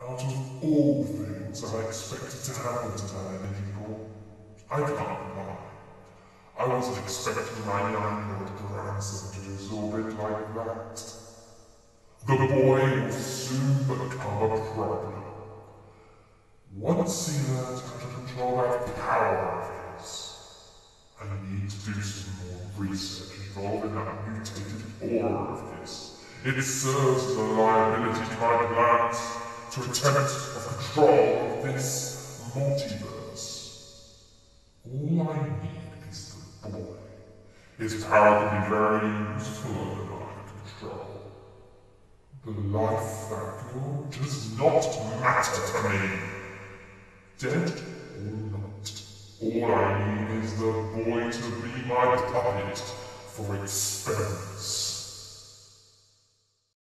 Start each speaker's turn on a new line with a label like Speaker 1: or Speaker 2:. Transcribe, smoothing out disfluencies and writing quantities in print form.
Speaker 1: Out of all things I expected to happen to that individual, I can't lie. I wasn't expecting my 9-year-old grandson to absorb it like that. The boy will soon become a problem. Once he learns how to control that power of his, I need to do some more research involving that mutated aura of his. It serves as a liability to my plans to attempt a control of this multiverse. All I need is the boy. His power can be very useful under my control. The life factor does not matter to me. Dead or not, all I need is the boy to be my puppet for experiments.